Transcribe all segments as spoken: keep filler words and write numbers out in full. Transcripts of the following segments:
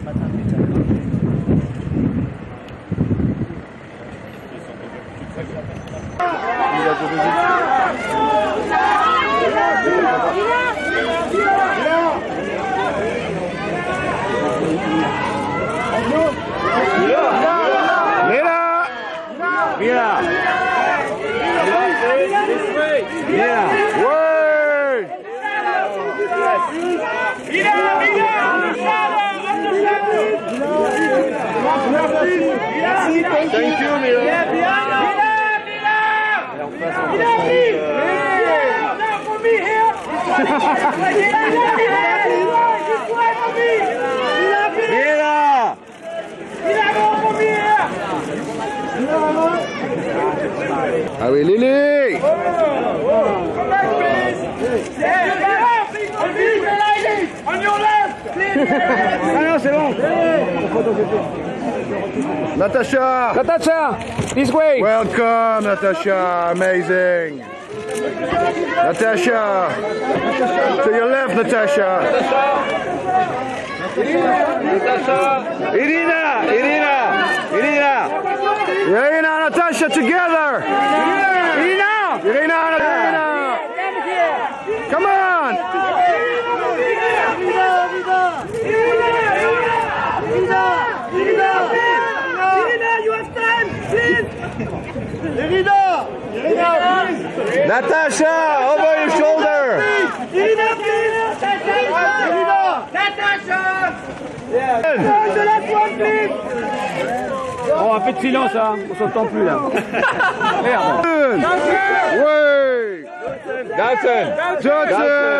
Mira! Mira! Word! Mira! Mira! Thank you, Mira! Mira! Ah oui, Lily! Ah non, c'est bon. Natasha! Natasha, this way. Welcome, Natasha! Amazing! Natasha! To your left, Natasha! Natasha. Irina! Irina! Irina! Irina and Natasha together! Irina. Irina and Irina! Come on! Natasha, over your shoulder! Irina, please! Natasha! The last one, please! Oh, un peu de silence, hein. On s'entend plus là. Merde. Oui! Johnson. Johnson!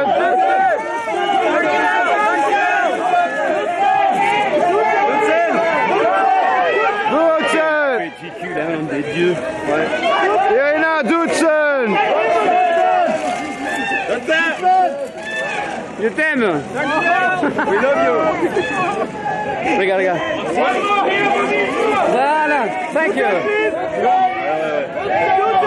Johnson! Ridicule, hein, des dieux. Irina Johnson! Je t'aime. We love you! Regarde, regarde. Voilà, thank you.